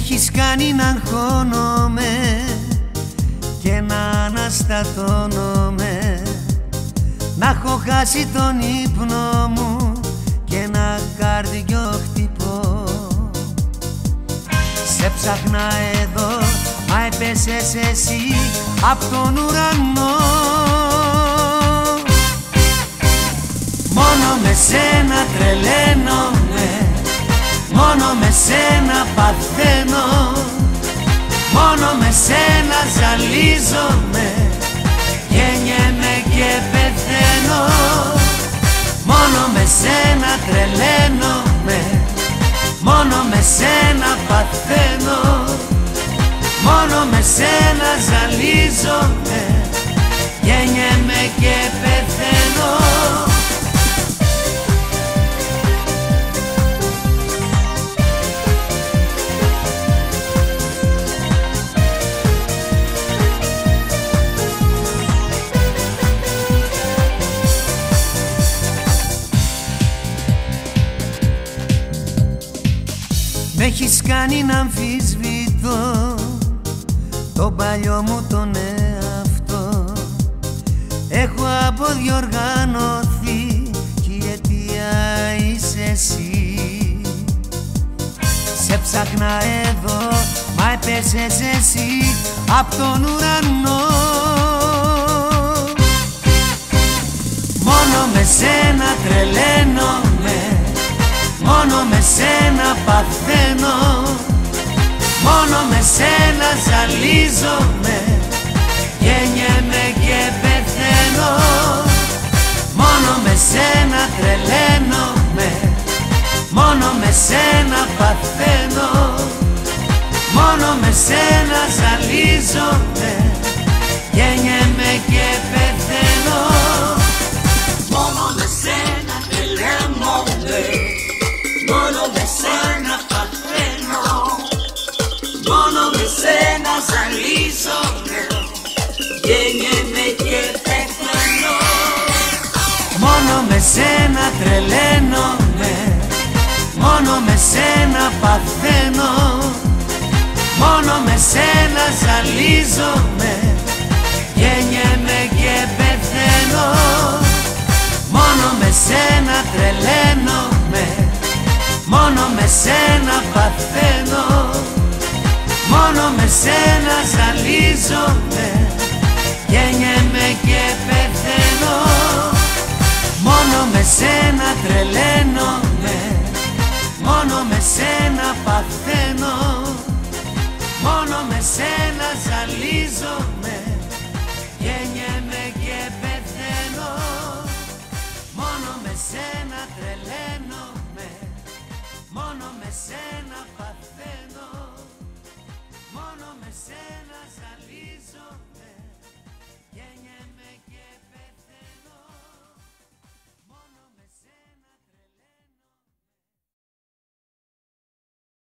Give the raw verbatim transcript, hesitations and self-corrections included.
έχεις κάνει να αγχώνομαι και να αναστατώνομαι, να έχω χάσει τον ύπνο μου και ένα καρδιό χτυπώ. Σε ψάχνα εδώ, μα έπεσες εσύ απ' τον ουρανό. Μόνο με σένα τρελαίνομαι, μόνο με σένα παθαίνω, μόνο με σένα ζαλίζομαι, γεννιέμαι και πεθαίνω. Μόνο με σένα τρελαίνομαι, μόνο με σένα παθαίνω, μόνο με σένα ζαλίζομαι, γεννιέμαι και πεθαίνω. Μ' έχεις κάνει να αμφισβητώ τον παλιό μου τον εαυτό. Έχω αποδιοργανωθεί κι η αιτία είσαι εσύ. Σε ψάχνα εδώ, μα έπεσες εσύ απ' τον ουρανό. Μόνο με σένα τρελαίνομαι, μόνο με σένα παθαίνω, μόνο με σένα ζαλίζομαι, γεννιέμαι και πεθαίνω. Μόνο με σένα τρελαίνομαι, μόνο με σένα παθαίνω, μόνο με σένα ζαλίζομαι, γεννιέμαι και πεθαίνω. Μόνο με σένα τρελαίνομαι, μόνο με σένα παθαίνω, μόνο με σένα ζαλίζομαι, γεννιέμαι και πεθαίνω. Μόνο με σένα τρελαίνομαι, μόνο με σένα παθαίνω, μόνο με σένα ζαλίζομαι, γεννιέμαι και πεθαίνω. Μόνο με σένα τρελαίνομαι, μόνο με σένα παθαίνω, μόνο με σένα ζαλίζομαι, γεννιέμαι και πεθαίνω. Μόνο με σένα τρελαίνομαι, μόνο με σένα παθαίνω, μόνο με σένα ζαλίζομαι.